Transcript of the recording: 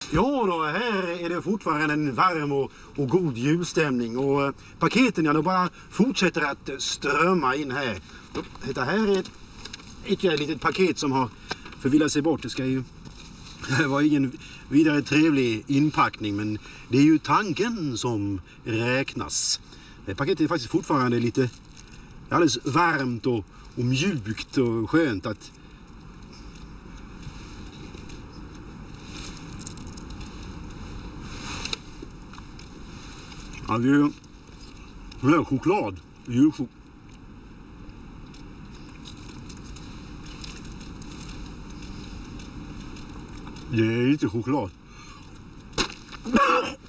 Ja då, här är det fortfarande en varm och god julstämning och paketen, ja, de bara fortsätter att strömma in här. Det här är ett litet paket som har förvillat sig bort. Det var ingen vidare trevlig inpackning, men det är ju tanken som räknas. Paketet är faktiskt fortfarande lite alldeles varmt och mjukt och skönt att... Ja, det är choklad. Julchoklad. Det är lite choklad.